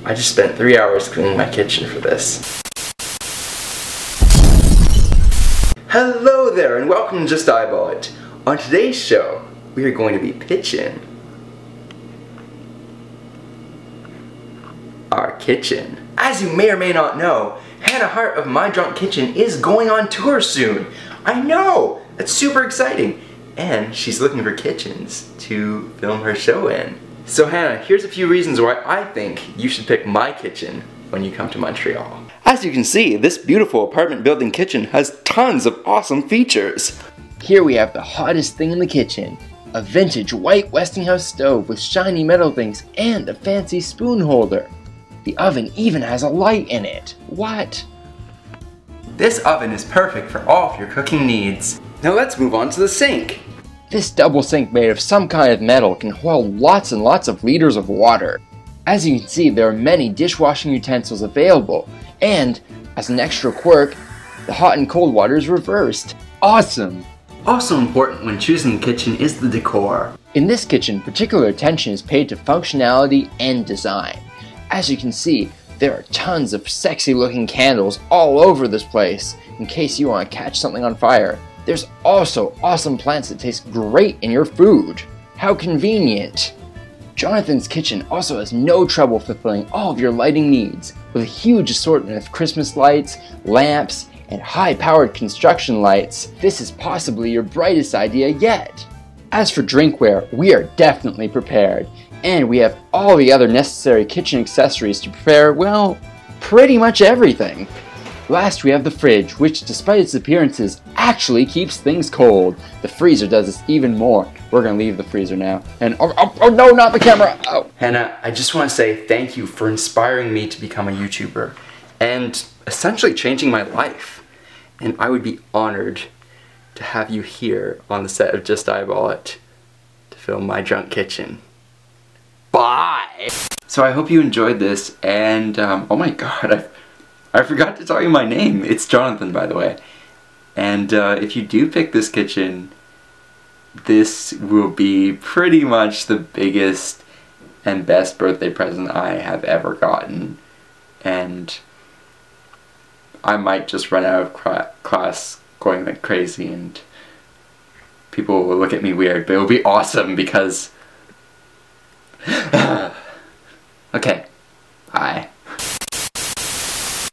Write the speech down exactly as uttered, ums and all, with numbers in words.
I just spent three hours cleaning my kitchen for this. Hello there and welcome to Just Eyeball It. On today's show, we are going to be pitching our kitchen. As you may or may not know, Hannah Hart of My Drunk Kitchen is going on tour soon. I know! That's super exciting. And she's looking for kitchens to film her show in. So Hannah, here's a few reasons why I think you should pick my kitchen when you come to Montreal. As you can see, this beautiful apartment building kitchen has tons of awesome features. Here we have the hottest thing in the kitchen. A vintage white Westinghouse stove with shiny metal things and a fancy spoon holder. The oven even has a light in it. What? This oven is perfect for all of your cooking needs. Now let's move on to the sink. This double sink made of some kind of metal can hold lots and lots of liters of water. As you can see, there are many dishwashing utensils available, and as an extra quirk, the hot and cold water is reversed. Awesome! Also important when choosing a kitchen is the decor. In this kitchen, particular attention is paid to functionality and design. As you can see, there are tons of sexy looking candles all over this place, in case you want to catch something on fire. There's also awesome plants that taste great in your food. How convenient! Jonathan's Kitchen also has no trouble fulfilling all of your lighting needs, with a huge assortment of Christmas lights, lamps, and high-powered construction lights. This is possibly your brightest idea yet. As for drinkware, we are definitely prepared, and we have all the other necessary kitchen accessories to prepare, well, pretty much everything. Last we have the fridge, which despite its appearances, actually keeps things cold. The freezer does this even more. We're gonna leave the freezer now. And oh, oh, oh no, not the camera! Oh. Hannah, I just want to say thank you for inspiring me to become a YouTuber and essentially changing my life. And I would be honored to have you here on the set of Just Eyeball It to film My Drunk Kitchen. Bye! So I hope you enjoyed this, and um, oh my god, I I forgot to tell you my name. It's Jonathan, by the way. And uh, if you do pick this kitchen, this will be pretty much the biggest and best birthday present I have ever gotten. And I might just run out of class going like crazy and people will look at me weird, but it will be awesome because... Okay, bye.